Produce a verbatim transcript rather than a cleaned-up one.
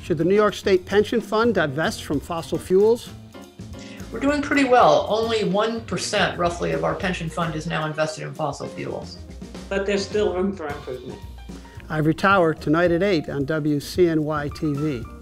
Should the New York State Pension Fund divest from fossil fuels? We're doing pretty well. Only one percent roughly of our pension fund is now invested in fossil fuels. But there's still room for improvement. Ivory Tower, tonight at eight on W C N Y T V.